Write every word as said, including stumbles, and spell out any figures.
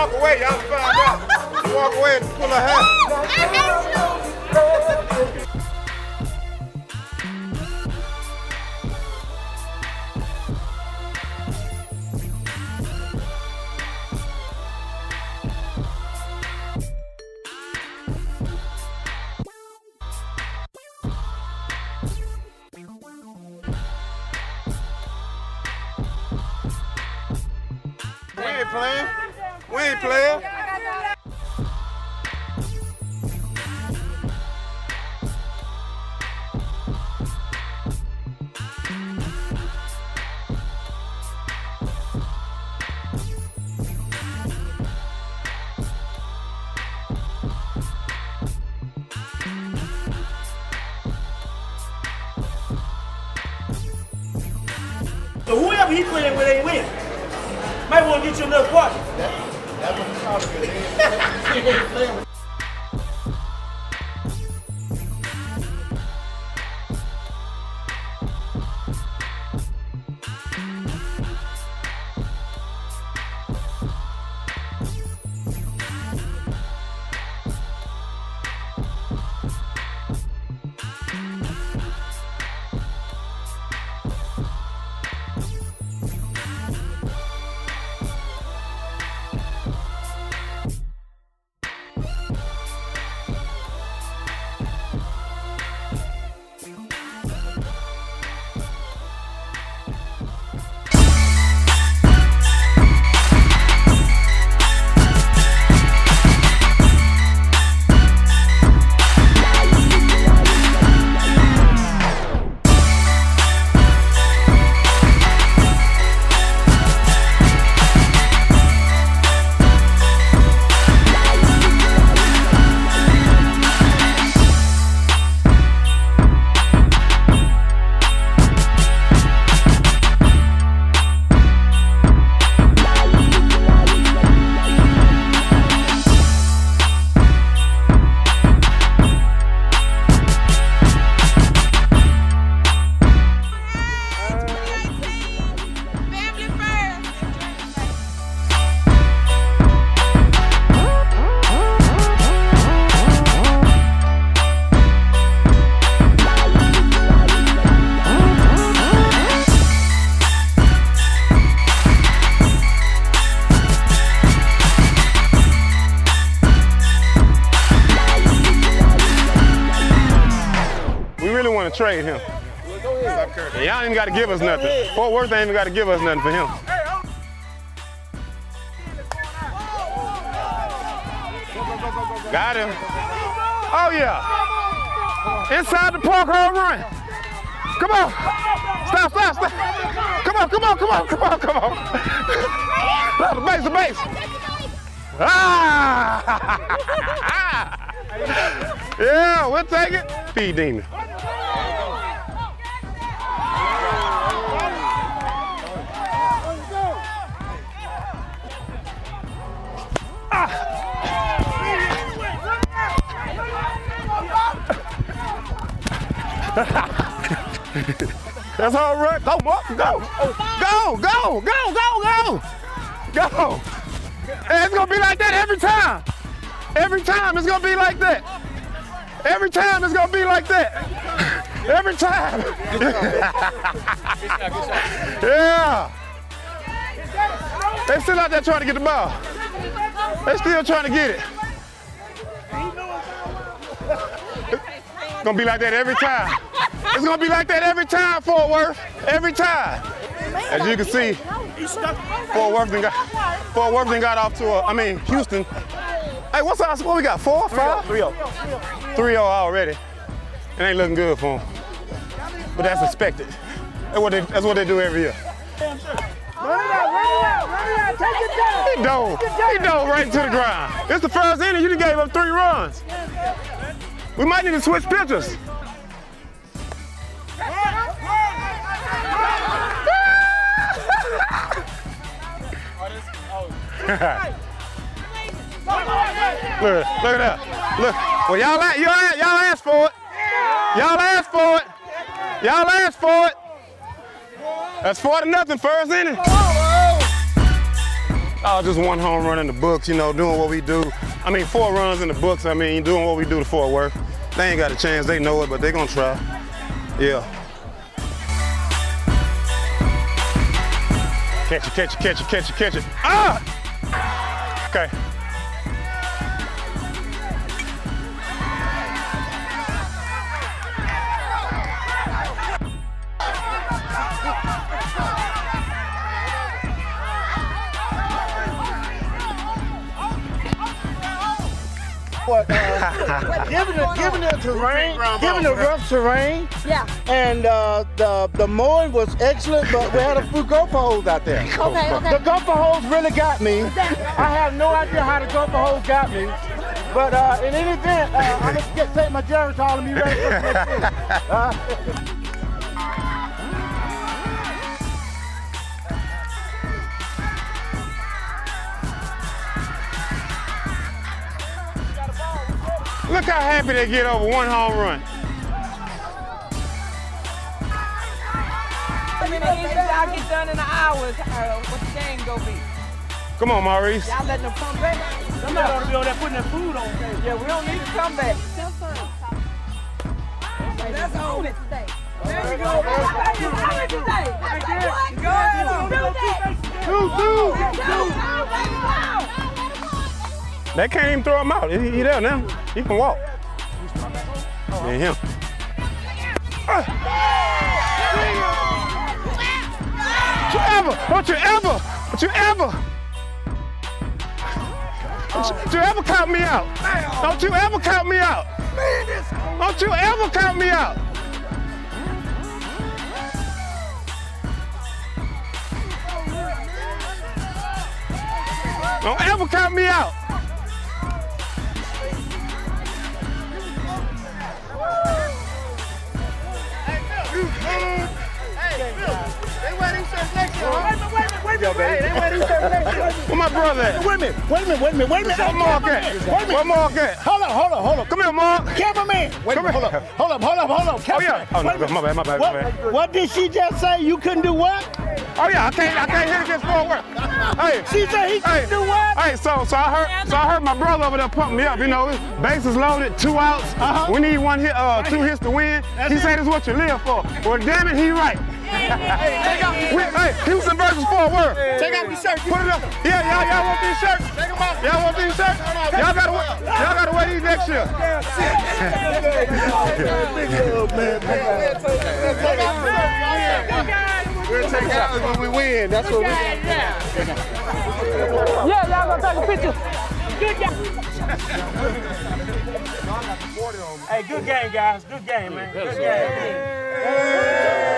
walk away, y'all find out. She walk away and pull her hair. We ain't playing. We ain't playing. So whoever he playing with ain't win. Might want to get you another party. That, that was the problem. He ain't playing with. Trade him. Yeah, y'all ain't even got to give us nothing. Fort Worth ain't even got to give us nothing for him. Got him. Oh yeah. Inside the park home run. Come on. Stop, stop, stop. Come on, come on, come on, come on, come on. No, the base, the base. Ah! Yeah, we'll take it. Speed demon. That's all right. Go, Mark. Go. Go, go, go, go, go. Go. And it's going to be like that every time. Every time it's going to be like that. Every time it's going to be like that. Every time. Yeah. They still out there trying to get the ball. They still trying to get it. It's going to be like that every time. It's gonna be like that every time, Fort Worth. Every time. As you can see, Fort Worth done got, Fort Worth done got off to a, I mean, Houston. Hey, what's our score? We got four, five? three oh. three oh already. It ain't looking good for them. But that's expected. That's what they, that's what they do every year. Run it out, run it out, run it out, take it down. He dove, he dove right to the ground. It's the first inning, you done gave up three runs. We might need to switch pitchers. Look, look at that. Look. Well, y'all y'all y'all asked for it. Y'all asked for it. Y'all asked for it. That's four to nothing, first inning. Oh, just one home run in the books, you know, doing what we do. I mean, four runs in the books, I mean, doing what we do to Fort Worth. They ain't got a chance, they know it, but they gonna try. Yeah. Catch it, catch it, catch it, catch it, catch it. Ah! Okay. But, uh, given the given the terrain, given the rough terrain, yeah, and uh, the the mowing was excellent, but we had a few gopher holes out there. Okay, okay. The gopher holes really got me. I have no idea how the gopher holes got me, but uh, in any event, uh, I'm gonna get take my Geritol and be ready for the next thing. Uh, Look how happy they get over one home run. I mean, if y'all get done in an hour, uh, what the game gonna be? Come on, Maurice. Y'all letting them come back? Somebody ought to be on there putting their food on. Yeah, we don't need to come back. That's on it today. There you go. How much you say? Go ahead. Two, two. They can't even throw him out. He, he there now. He can walk. And him. Uh. Don't you ever, don't you ever, don't you ever, don't you ever count me out. Don't you ever count me out. Don't you ever count me out. Don't ever count me out. Where my brother at? Wait a minute, wait a minute, wait a minute, wait a minute. Where Mark at? Where Mark at? Hold up, hold up, hold up. Come here, Mark. Cameraman. Wait Come a minute, hold up, hold up, hold up, hold up. Oh yeah. Oh no, my bad, my bad, my bad. What did she just say? You couldn't do what? Oh yeah, I can't, I can't hit against Fort Worth. Hey, she said he couldn't hey, do what? Hey, so, so I heard, so I heard my brother over there pumping me up. You know, bases loaded, two outs. Uh-huh. We need one hit, uh, two hits to win. That's he it. said it's what you live for. Well, damn it, he right. we, hey, Houston versus Fort Worth. Take out these shirts. Put it up. Yeah, y'all, y'all want these shirts? Take them out. Y'all want these shirts? Y'all gotta, y'all gotta wear these next year. We'll take out when we win. That's what we Yeah, y'all gonna take a picture. Good game. Hey, good game, guys. Good game, man. Good game.